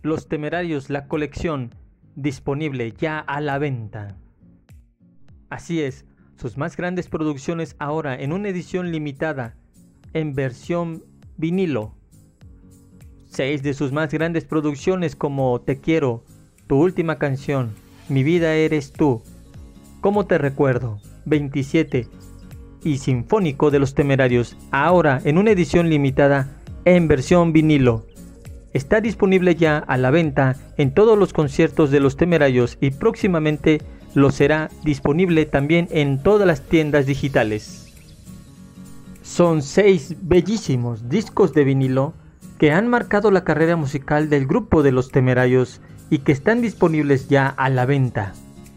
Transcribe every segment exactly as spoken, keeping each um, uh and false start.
Los Temerarios, la colección, disponible ya a la venta. Así es, sus más grandes producciones ahora en una edición limitada, en versión vinilo. Seis de sus más grandes producciones como Te quiero, Tu última canción, Mi vida eres tú, Cómo te recuerdo, veintisiete y Sinfónico de los Temerarios, ahora en una edición limitada en versión vinilo. Está disponible ya a la venta en todos los conciertos de los Temerarios y próximamente lo será disponible también en todas las tiendas digitales. Son seis bellísimos discos de vinilo que han marcado la carrera musical del grupo de los Temerarios y que están disponibles ya a la venta.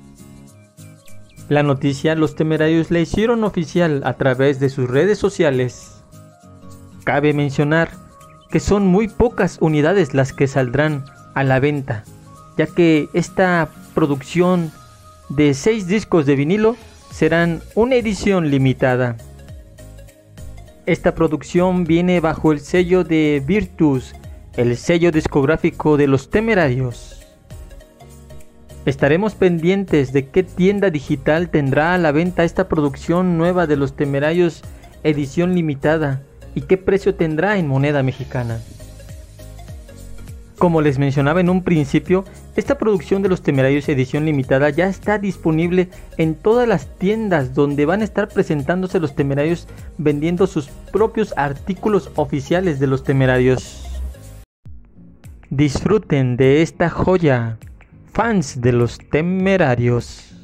La noticia los Temerarios la hicieron oficial a través de sus redes sociales. Cabe mencionar que son muy pocas unidades las que saldrán a la venta, ya que esta producción de seis discos de vinilo serán una edición limitada. Esta producción viene bajo el sello de Virtus, el sello discográfico de los Temerarios. Estaremos pendientes de qué tienda digital tendrá a la venta esta producción nueva de los Temerarios edición limitada y qué precio tendrá en moneda mexicana. Como les mencionaba en un principio, esta producción de los Temerarios edición limitada ya está disponible en todas las tiendas donde van a estar presentándose los Temerarios vendiendo sus propios artículos oficiales de los Temerarios. Disfruten de esta joya, fans de los Temerarios.